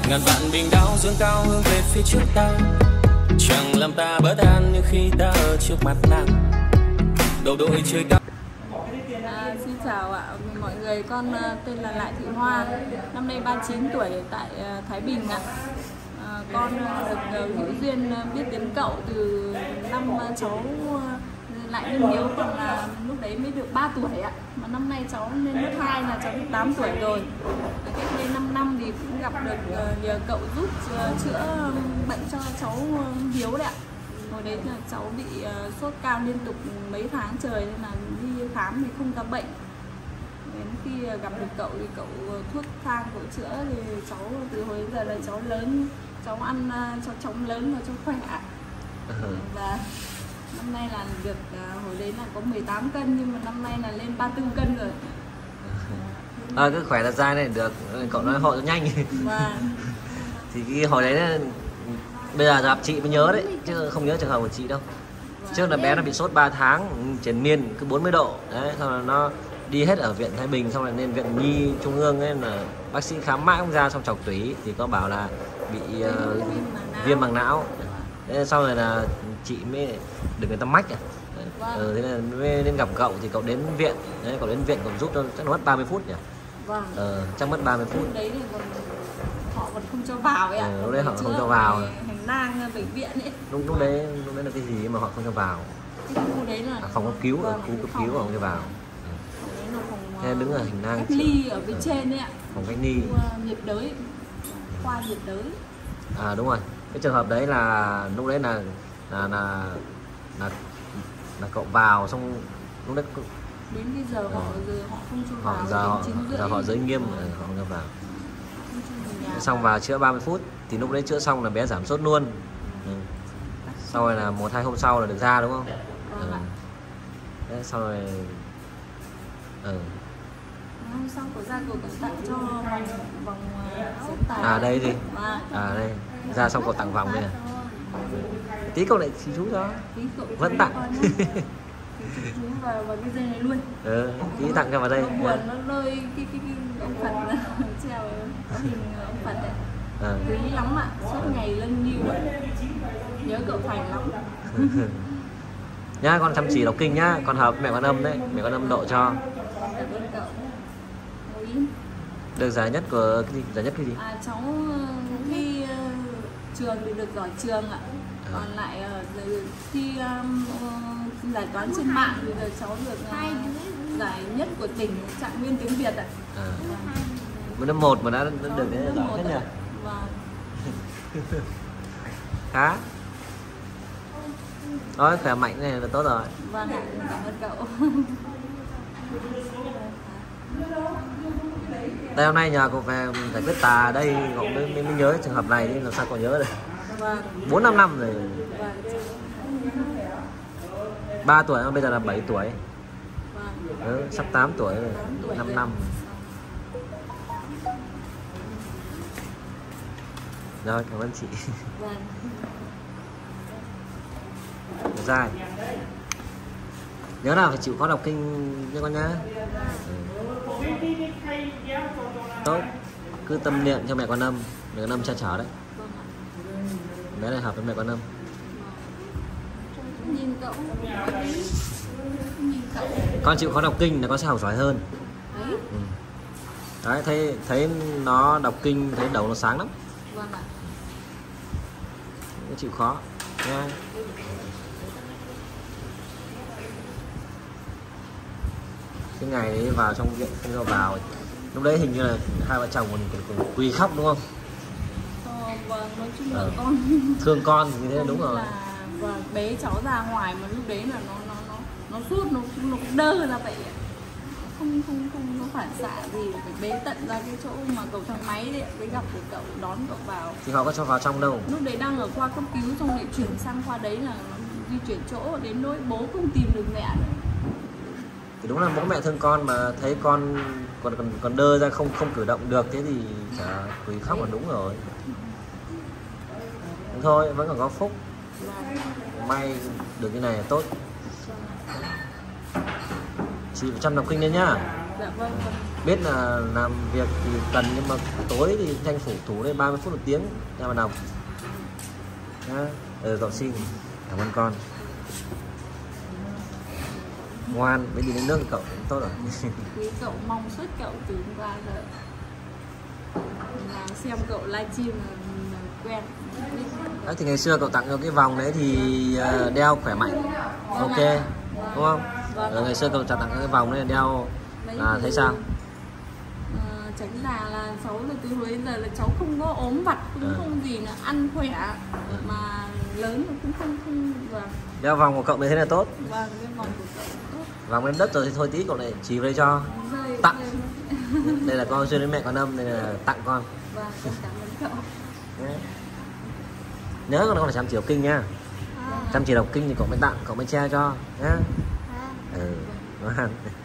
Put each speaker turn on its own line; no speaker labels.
Ngàn vạn bình đao dương cao hướng về phía trước ta, chẳng làm ta bất an như khi ta ở trước mặt nàng. Đầu đội trời cao.
Xin chào ạ mọi người, con tên là Lại Thị Hoa, năm nay 39 tuổi tại Thái Bình ạ. Con được hữu duyên biết đến cậu từ năm cháu lại lên Hiếu còn là lúc đấy mới được 3 tuổi ạ. Mà năm nay cháu lên lớp 2 là cháu được 8 tuổi rồi. Cách đây 5 năm thì cũng gặp được nhờ cậu giúp chữa bệnh cho cháu Hiếu đấy ạ. Hồi đấy là cháu bị sốt cao liên tục mấy tháng trời nên là đi khám thì không ra bệnh. Đến khi gặp được cậu thì cậu thuốc thang cậu chữa thì cháu từ hồi giờ là cháu lớn, cháu ăn cho chóng lớn và cho khỏe. Và năm nay là được hồi đấy là có 18 cân nhưng mà năm nay là lên 34 cân rồi.
Cứ khỏe là dai này được, cậu nói hộ rất nhanh. Thì cái hồi đấy bây giờ gặp chị mới nhớ đấy, chứ không nhớ trường hợp của chị đâu. Trước là bé nó bị sốt 3 tháng triền miên cứ 40 độ đấy, xong rồi nó đi hết ở viện Thái Bình, xong rồi lên viện Nhi Trung ương ấy, là bác sĩ khám mãi không ra, xong chọc tủy thì có bảo là bị viêm màng não. Thế sau này là chị mới được người ta mách thế là mới đến gặp cậu thì cậu đến viện đấy, cậu đến viện cậu giúp cho chắc nó mất 30 phút nhỉ. Chắc mất 30 phút.
Đấy thì còn họ còn không cho vào ấy ạ.
Lúc đấy họ không cho vào.
Hành lang bệnh viện ấy.
Lúc đấy là cái gì mà họ không cho vào?
Cái khu đấy là
phòng cấp cứu, ở khu cấp cứu họ không cho vào. Thế đứng ở hành lang
cách ly ở bên trên đấy ạ.
Phòng cách ly
nhiệt đới, khoa nhiệt đới.
Đúng rồi. Cái trường hợp đấy là lúc đấy là cậu vào xong lúc đấy
đến bây giờ họ không cho vào.
Giờ họ giới nghiêm, họ không cho vào. Xong vào chữa 30 phút thì lúc đấy chữa xong là bé giảm sốt luôn. Sau rồi là 1-2 hôm sau là được ra đúng không? Đấy, sau rồi
hôm sau có ra cậu tặng cho vòng xếp tài.
Đây gì? Đây. Ra xong cậu tặng vòng đây. Tí cậu lại xí chú cho. Vẫn tặng.
Chú vào cái dây này luôn.
Tí tặng cho vào đây.
Buồn nó lôi cái ông Phật treo có hình ông Phật đấy. Quý lắm ạ, suốt ngày lân nhiêu ạ. Nhớ cậu Thành lắm.
Nhá, con chăm chỉ đọc kinh nhá, con hợp mẹ Quan Âm đấy, mẹ Quan Âm độ cho. Được giải nhất của cái gì? Giải nhất cái gì?
Cháu khi trường thì được giỏi trường ạ. Còn lại khi giải toán trên mạng thì giờ cháu được giải nhất của tỉnh Trạng Nguyên tiếng Việt ạ.
Với năm 1 mà đã được cái giải hết nhỉ? Khá. Nói khỏe mạnh này là tốt rồi.
Vâng, cảm ơn cậu.
Đây hôm nay nhờ cậu về giải quyết tà ở đây cậu mới nhớ trường hợp này, làm sao cậu nhớ được? 4-5 năm rồi. 3 tuổi bây giờ là 7 tuổi. Sắp 8 tuổi rồi, 5 năm. Rồi, cảm ơn chị. Dài. Nhớ là phải chịu khó đọc kinh cho con nhá. Tốt. Cứ tâm niệm cho mẹ Quan Âm, mẹ Quan Âm che chở đấy. Bé này hợp với mẹ Quan Âm. Con chịu khó đọc kinh là con sẽ học giỏi hơn. Đấy, thấy nó đọc kinh thấy đầu nó sáng lắm. Nó chịu khó nha. Cái ngày ấy vào trong viện không cho vào, lúc đấy hình như là hai vợ chồng còn quỳ khóc đúng không?
Vâng, nói chung là con
thương con như thế đúng rồi.
Và bế cháu ra ngoài mà lúc đấy là nó sốt, nó cũng đơ ra vậy, không có phản xạ gì, phải bế tận ra cái chỗ mà cầu thang máy đấy mới gặp được cậu, đón cậu vào.
Thì họ có cho vào trong đâu?
Lúc đấy đang ở khoa cấp cứu, xong lại chuyển sang khoa đấy là nó di chuyển chỗ, đến nỗi bố không tìm được mẹ nữa.
Thì đúng là bố mẹ thương con mà thấy con còn đơ ra không cử động được, thế thì chả quỳ khóc là đúng rồi. Thôi vẫn còn có phúc, may được cái này là tốt. Chị phải chăm đọc kinh lên nhá.
Dạ vâng.
Biết là làm việc thì cần, nhưng mà tối thì tranh thủ lên 30 phút 1 tiếng ra vào đọc. Cậu xin, cảm ơn con. Ngoan, mới đi đến nước thì cậu cũng tốt rồi.
Quý cậu mong suốt cậu từ hôm qua giờ là xem cậu livestream là quen.
Đấy, thì ngày xưa cậu tặng cho cái vòng đấy thì đeo khỏe mạnh, ok, đúng không? Rồi ngày xưa cậu tặng cái vòng đấy đeo là thấy sao?
Tránh là cháu từ hồi đến giờ là cháu không có ốm vặt, cũng không gì, là ăn khỏe mà lớn cũng không vâng.
Đeo vòng của cậu mới thế là tốt.
Vâng, cái vòng của cậu tốt.
Vòng lên đất rồi thì thôi tí cậu lại chỉ vào đây cho tặng. Đây là con duyên với mẹ con Âm, đây là tặng con.
Vâng, con cảm ơn cậu.
Nhớ con là chăm chỉ đọc kinh nha. Chăm chỉ đọc kinh thì cậu mới tặng, cậu mới che cho nhá. Ngoan.